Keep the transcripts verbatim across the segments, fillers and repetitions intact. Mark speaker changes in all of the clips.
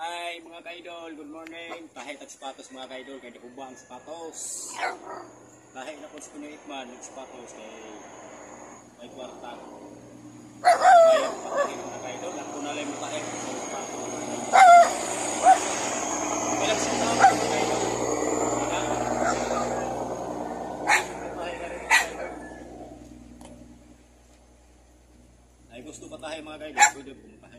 Speaker 1: Ay mga kaidol, good morning. Tahi tag sapatos mga kaidol, kay nakuba ang sapatos. Tahi na po sa pinuitman, nagsapatos kay may kwarta. Kaya patahin mga kaidol, at kung nalay mo tahi sa sapatos. Kailang sa tao mga kaidol. Tahi ka rin mga kaidol. Ay gusto pa tahi mga kaidol, pwede po tahi.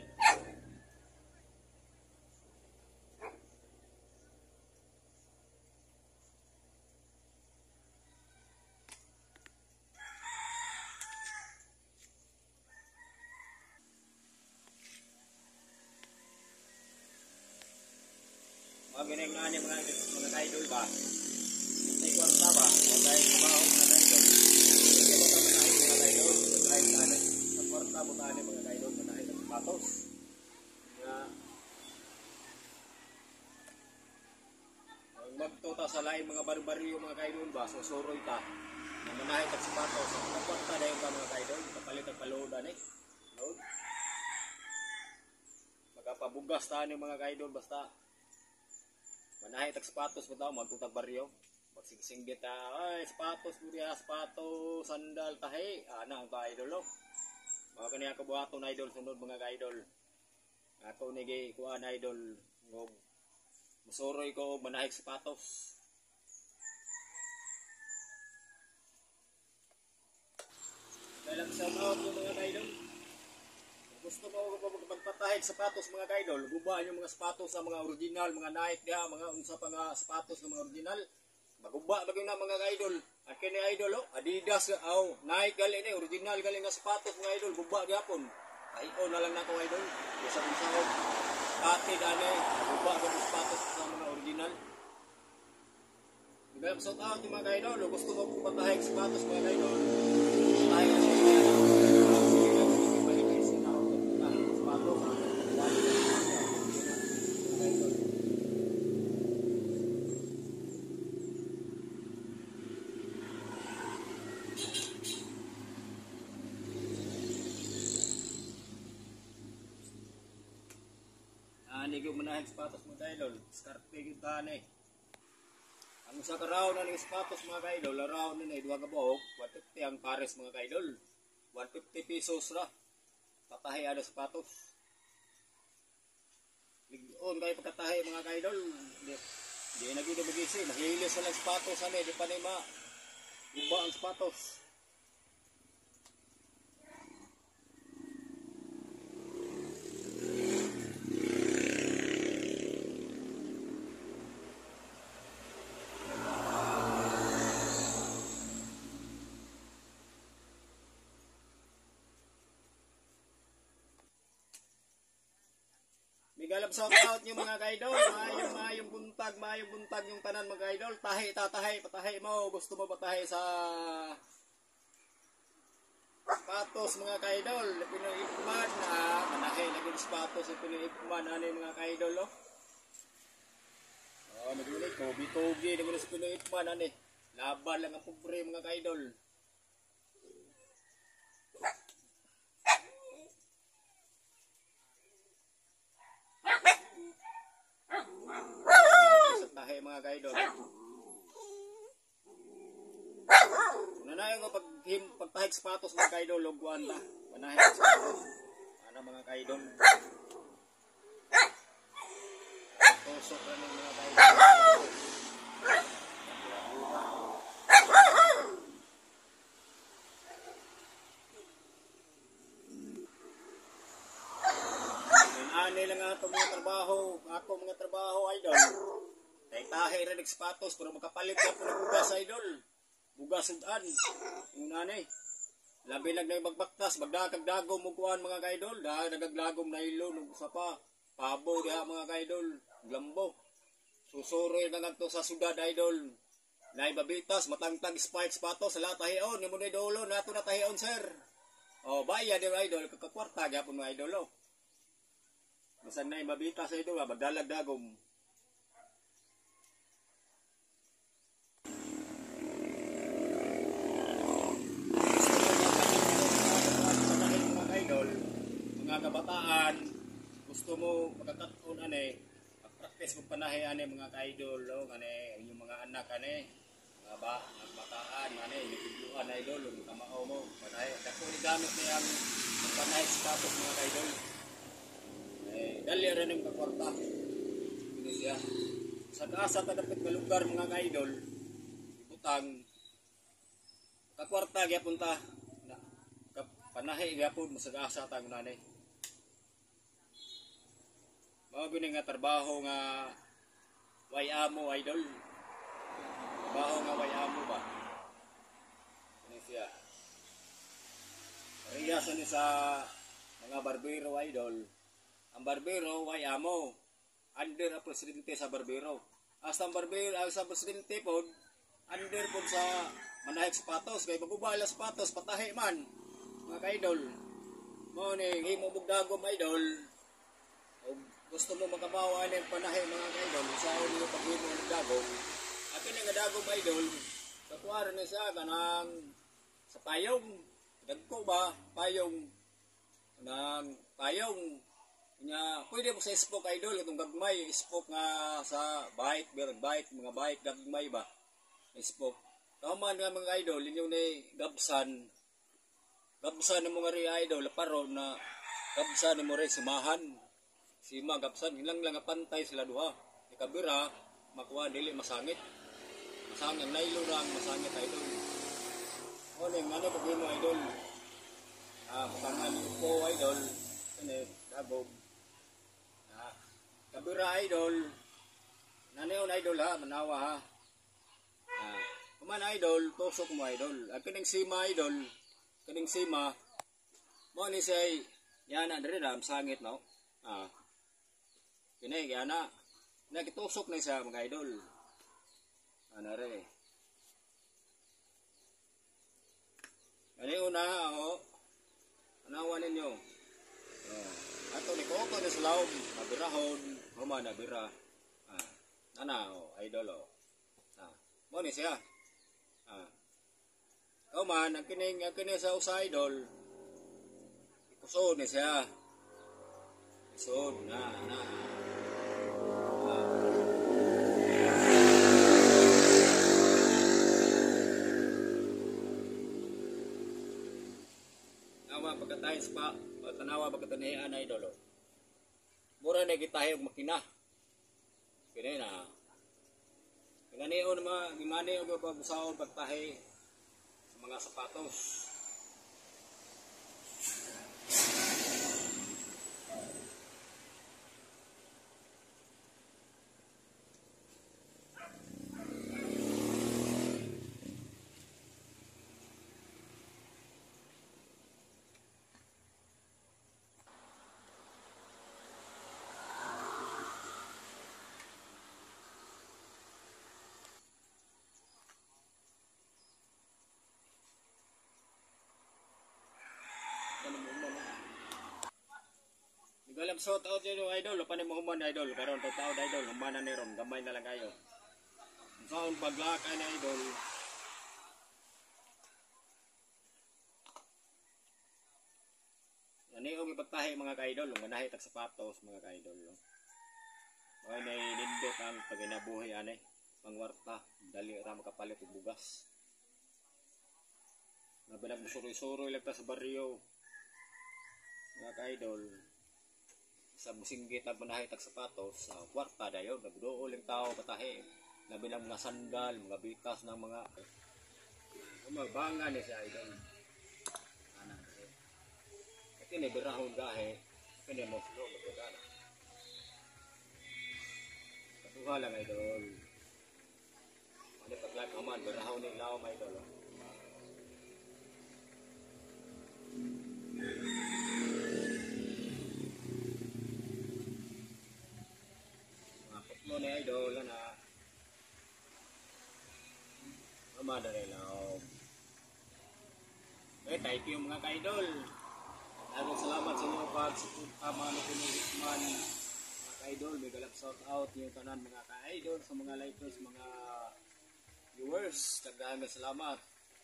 Speaker 1: Mga ganyan nga niya mga, mga kaidol ba? May kwarta ba? O dahil kumaong mga kaidol. Hindi mo kami na mga kaidol. Dahil sana sa kwarta mo tayo mga kaidol. Dahil sa sapatos. Na ang magtuta sa lain mga barbaryo mga kaidol ba? Susuroy ta. Na manahit at sapatos. Sa kwarta dahil ba mga kaidol? Kapalit ang paloodan eh. Load. Magkapabugas tayo mga kaidol basta manahe tag sapatos mo tao, magtutag baryo. Magsisinggit ta, ay sapatos mo diya, sapatos, sandal, tahi. Ana ang ka-idol o. Mga kaniya kabuhato na idol, sunod mga ka-idol. Ako nigi kuha na idol. Masuroy ko, manahe sapatos. Dahil ang shout out yung mga ka-idol. Gusto mo magpatahig sapatos mga kaidol, guba yung mga sapatos sa mga original, mga Nike dia, mga unsa pa nga sapatos ng mga original. Maguba bagay na mga kaidol. At kini idol oh, Adidas oh, Nike gali ni original gali nga sapatos mga idol, guba gyapon. Ay oh na lang nako idol. Isa sa oh. Ate dane, guba ang sapatos sa mga original. Diba shout out yung mga kaidol, gusto mo magpatahig sapatos mga kaidol. Ay Ani gyud manahig sapatos mga kaidol, scarpe gyud tani. Ang usa ka round na ning sapatos mga kaidol, round ni duha ka buhok, one fifty ang pares mga kaidol. one fifty pesos ra. Patahi ada sapatos. Ligon kay pagkatahi mga kaidol. Di, di na gyud magisi, mahilis sa lang sapatos ani, di pa ni ma guba ang sapatos. Migalab shout out yung mga kaidol, maayong maayong buntag, maayong buntag yung tanan mga kaidol. Tahi, tatahi, patahi mo, gusto mo patahi sa sapatos mga kaidol. Pinoy Ipman na manahi lagi sapatos sa Pinoy Ipman ano mga kaidol oh. Oh, nagulit ko, bitogi nagulit sa Pinoy Ipman ano. Laban lang ang pobre mga kaidol. Tahi mga kaidol. Nanayon ko pag him pagtahig sapatos mga kaidol logwan ta. Manahe sapatos. Ana mga kaidol. Tusok na ng mga kaidol. Ani lang ato mga trabaho, ako mga trabaho idol. Tay tahi ra ning sapatos pero makapalit ka po ng bugas idol. Bugas sudan. Yung nanay. Labi lang na magbaktas, magdakag dagom mo kuan mga kaidol, dahil nagaglagom na ilo nung sa pa. Pabo diha mga kaidol, glambo. Susuroy na ngadto sa sudad idol. Nay babitas, matangtang spike sapatos sa lahat tahion, ni mo na idolo nato na tahion sir. Oh, bayad di idol, kakakwarta gyapon mga idol oh. Masan na mabita sa ito, magdalag dagom. Mga kabataan, gusto mo magkakataon ane, practice kung panahe ani mga ka-idol, no? Kani yung mga anak ani, mga ba, mga bataan ani, yung idol, yung kamao mo, panahe. Dako ni gamit niya ang panahe status mga ka-idol. Eh, dali rin yung kakwarta. Ini siya. Sa kaasa kadapit nga lugar mga ka-idol, utang kakwarta gyapon ta. Na, panahe gyapon sa kaasa ta ngunanay. Mao gini nga trabaho nga way amo idol. Trabaho nga way amo ba. Ini siya. Riyasan ni sa mga barbero idol. Ang barbero way amo. Under ang presidente sa barbero. Hasta ang barbero ang sa presidente pod under pod sa manahik sapatos kay magubala sapatos patahi man mga ka-idol. Mo ni himo bugdagom idol. O gusto mo makabawa ng panahe mga ka-idol, sa ulo paghimo ng dagom. At yun nga dagom idol, katuwara na siya kanang sa payong, dagko ba, payong, ng payong, nga, pwede mo sa spoke idol, itong gagmay, spoke nga sa bike, bike, mga bike, gagmay ba, spoke. Kaman nga mga idol, inyo na gabsan, gabsan ng mga ri idol, paro na gabsan ng mga ri simahan. Si magapsan ilang lang pantay sila duha. Ikabira makuha dili masangit. Masangit nailo lang masangit idol. O ning ano pag mo idol. Ah, pangan ko idol. Ini dabog. Ah, kabira idol. Nanayon idol ha, manawa ha. Ah, kuman idol, tusok mo idol. Ang kining sima idol, kining sima mo ni say yana diri ram sangit no. Ah. Kini kaya na nakitusok na sa mga idol. Ano re? Ano una o? Anawan ninyo. Oh. Ato ni ko ni sa laom, nabirahon, huma nabira. Ah. Nana o idol o. Ah. Mo ni siya. Ah. O man ang kining ang kini sa usa idol. Ikusod ni siya. Ikusod na na. Pagkatahis pa, tanawa pagkatanahian na idolo. Mura na kita og makina. Kini na. Ganito naman, gimani og pagbusaon pagtahi sa mga sapatos. Galam shout out yun idol, paano mo human idol, karon tao idol, humana ni ron, gamay na lang kayo. Saan paglakay na idol. Yan yung ipagtahi mga ka-idol, manahi tag sapatos mga ka-idol. Mga nainindot ang paginabuhay anay, pangwarta, dali ra makapalit og bugas. Nabilang musuroy-suroy lang ta sa baryo. Mga ka-idol. Sa musinggit ang manahe tag sapatos sa kwarta dayon nagduo lang tao patahi labi ng mga sandal mga bitas ng mga magbanga ni si idol ana kini berahon gahe kini mo flow magdala katuha lang idol ano paglag aman berahon ni lao may idol mo ni idol na mama dali lao. Eh thank you mga ka-idol. Maraming salamat sa inyo pag-suporta mga nakikinig man mga ka-idol. May galap shout out yung tanan mga ka-idol sa mga likers, mga viewers. Dagdagan salamat.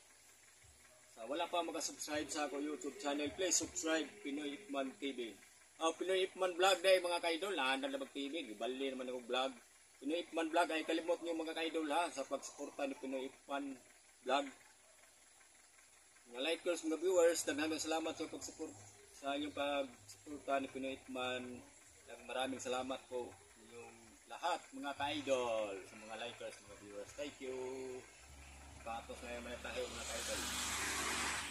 Speaker 1: Sa wala pa maka-subscribe sa ako YouTube channel, please subscribe Pinoy Ikman T V. Ah, Pinoy Ipman Vlog day mga kaidol. Naandal na mag-T V. Gibali naman ako vlog. Pinoy Ipman Vlog ay kalimot niyo mga kaidol ha sa pagsuporta ni Pinoy Ipman Vlog. Mga likers, mga viewers, daghang salamat sa pag-support sa inyong pag-suporta ni Pinoy Ipman. Maraming salamat po inyong lahat mga kaidol, sa mga likers, mga viewers. Thank you. Patos na yung mga tayo mga kaidol.